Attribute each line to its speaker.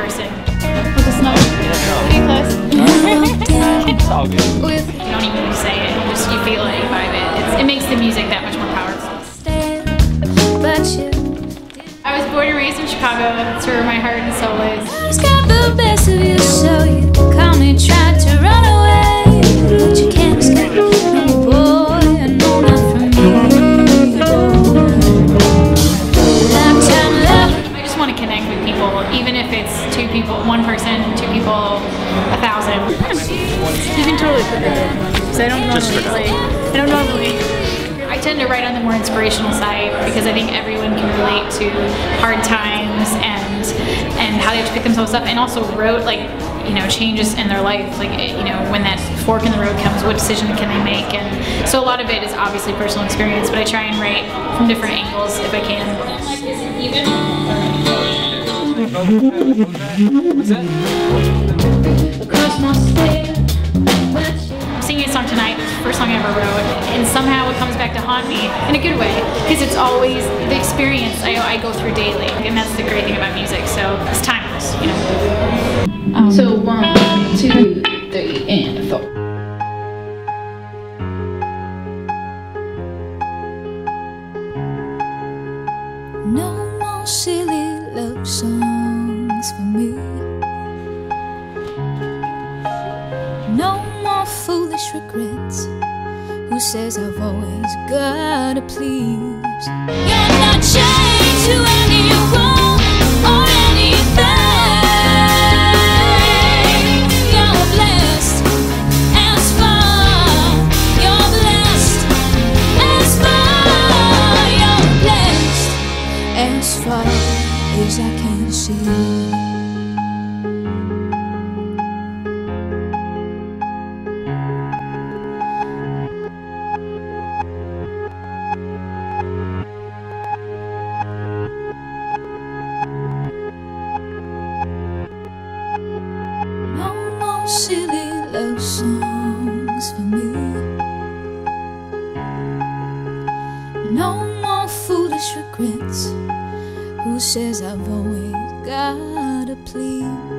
Speaker 1: person. With the snow? Pretty close.
Speaker 2: It's all good.
Speaker 1: You don't even need to say it, just you feel it, you vibe it. It makes the music that much more powerful. I was born and raised in Chicago. That's where my heart and soul is.
Speaker 3: It's got the best of you, so you call me, tried to run away, but you can't escape. No boy, no, not from me. Lifetime love.
Speaker 1: I just want to connect with people, even if it's two people, one person, two people, 1,000.
Speaker 4: You can totally put that in, because I don't normally.
Speaker 1: I tend to write on the more inspirational side because I think everyone can relate to hard times and how they have to pick themselves up, and also wrote like, you know, changes in their life, like, you know, when that fork in the road comes, what decision can they make? And so a lot of it is obviously personal experience, but I try and write from different angles if I can.
Speaker 3: Across my stare.
Speaker 1: I'm singing a song tonight, it's the first song I ever wrote, and somehow it comes back to haunt me in a good way, because it's always the experience I go through daily, and that's the great thing about music, so it's timeless, you know.
Speaker 4: So 1, 2, 3, and 4.
Speaker 3: No more silly love songs for me. No more foolish regrets. Who says I've always gotta please? You're not chained to anyone or anything. You're blessed as far. You're blessed as far. You're blessed as far as I can see. Silly love songs for me. No more foolish regrets. Who says I've always gotta please?